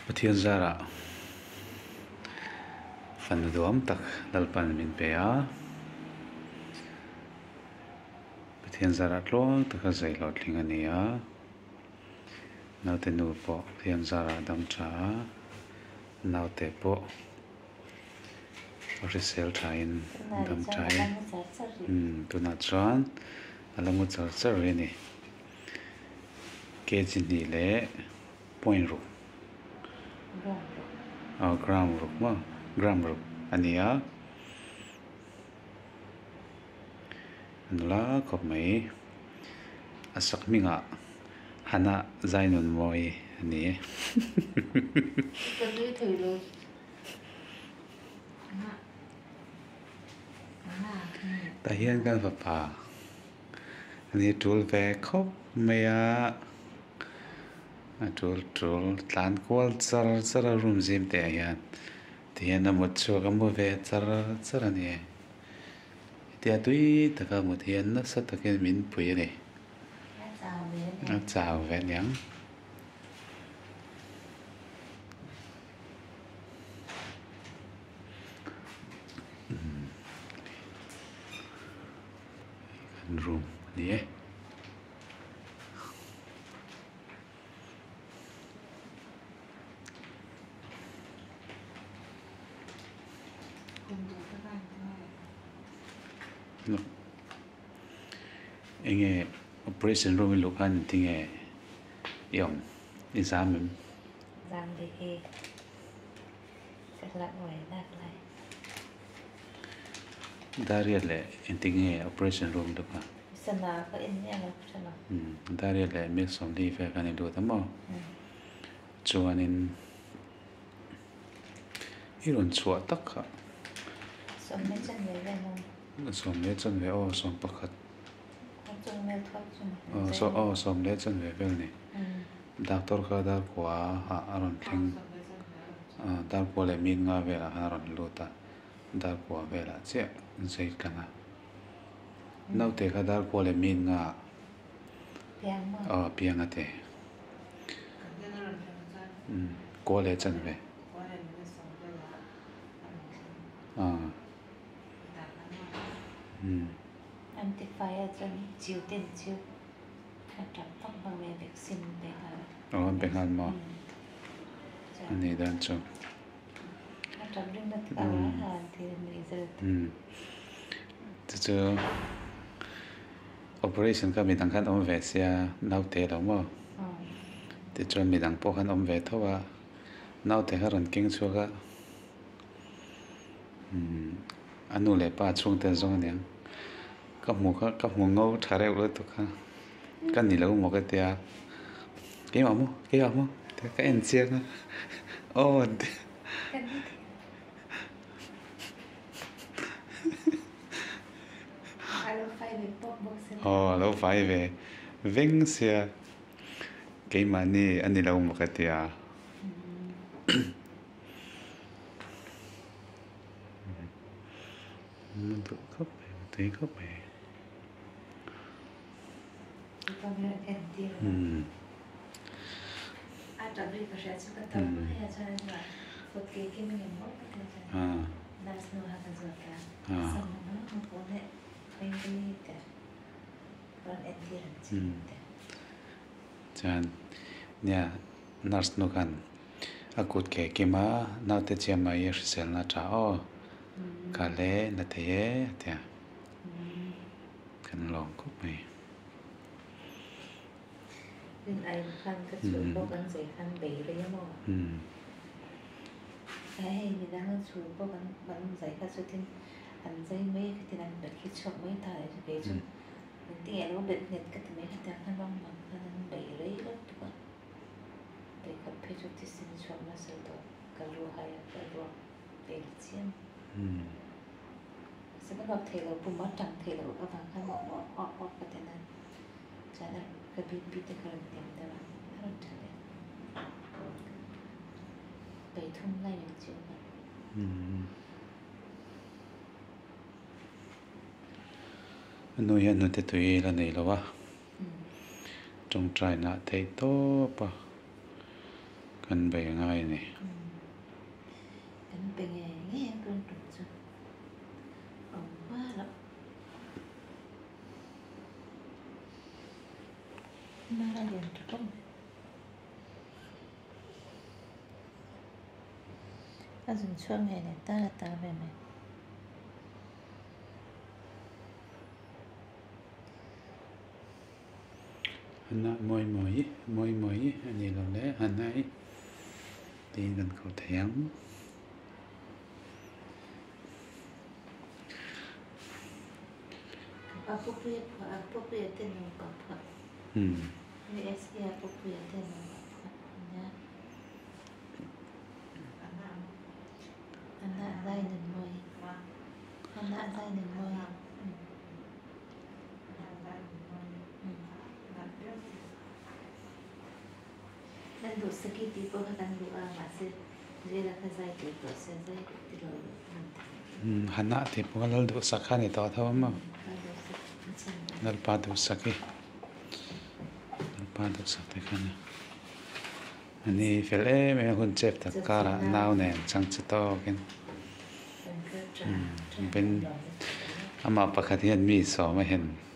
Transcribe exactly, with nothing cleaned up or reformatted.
Pathian zara fan duam tak dalpan min pe a Pathian zara tlong tak zai lot ling ani a naute nu po Pathian zara dam tha naute po risel thain dam thai um tuna chuan alamu char char ni ke chi ni le point ru a gram ru ma gram ru ani a anula khop mai asak minga hana zainun moi ani Tôi đi thử luôn. ta hian kan va pa ani tul ve khop mai a tul tul tlan kwal char char room zim te hian ti hian a mot chu ka mu ve char char ani ti a tui ta ka mu hian na sa ta ken min pui ani a chào ve nyang room ni e no enge operation room lu kan tinge yom exam Giang thì khi Rất là ngoài đặt lại Daria le intinge operation room do ka Sana có in nha là sana um Daria le mix som li fe kan lu tamo chuanin iron chua tak kha Sống mấy chân về về không som le chan ve o som pakhat Không chung mê thoát chung o so o som le chan ve vel ni doctor kha dar kwa ha aron thing dar ko le min nga ve la aron lu ta dar ko ve la che sei kana nau te kha dar ko le min nga Piang mà a piang ate um ko le chan ve à um Anti-fire chân chiếu tiền chiếu Hãy trọc tóc bằng mẹ vaccine để hả o be ngal mo ani dan chu Hãy trọc đừng mất tàu hả thì mình giờ um chu chu operation ka mi dang khan om ve sia nau te lo mo ti chuan mi dang po khan om ve thowa nau te haron king chu ga um anu le pa chung te zong ne ka mu ka ka mu ngau thare lo to kha kan ni lo mo ka tia ke ma mo ke ma mo te ka en chia na o Alo phải về bốc bốc xin o lo fai ve veng sia ke ma ni ani lo mo ka tia mình tự khóc thấy khóc mẹ Con nhớ khen tiêu um Ai trọc đi có sẽ chúng ta tập hay cho nên là Một cái cái mình mốt có thể cho à Đã snow hạ cái ruột cả À. Xong rồi nó không có lệ Mình đi cả Còn em đi làm chi chan nia nurse no kan akut ke kema na te chema ye sel na cha o ka le na te ye tia kan long ko mai Nên anh khăn cái chỗ bốc ăn giấy khăn bể đấy nhá mò um Cái hay mình đang ăn chú bốc ăn bắn giấy khăn chỗ tin Ăn giấy mấy cái tin ăn bật khi chọc mấy thải cho cái chỗ Mình tí nó bật nhật cái tin mấy cái tin khăn bóng bằng khăn ăn bể đấy đó tụi con Để gặp phê cho tí xin chọc mà sơ tổ Cả lùa hay cả lùa bể chiên um Sẽ bắt gặp thể là bùm mất chẳng thể là các bạn khăn bọn bọn bọn bọn cái tên này Chả là cái bí bí tế gần tìm đó là rất là trở lại Bể thun này là chịu mà um no ya no te tui la nei lo wa trong trai na te to pa มันไปง่ายนี่กันเป็นไงแง่เกินตุกจุดออกว่าแล้วมาเรียนทุกคนถ้าสมช่วงไงเนี่ยตาตาไปไหมฮันน่ะมวยมวยมวยมวยอันนี้เราแล้วฮันน่ะตีกันเขาแถง appropriate appropriate no papa อืม V S A appropriate no papa นะอันนั้นอันนั้นได้หนึ่งมวยอันนั้นได้หนึ่งมวยdan do sakit tipo kan do a mase jela ka zai te to se zai te lo อืมฮันน่ะที่พวกเราดูสักขันนี่ต่อเท่ามั้งนัลปาดูสักกี่นัลปาดูสักที่ขันนะอันนี้เฟลเอ้ไม่คนเจ็บแต่การะนาวแน่จังจะต่อกันเป็นอามาปกติมีสอมาเห็น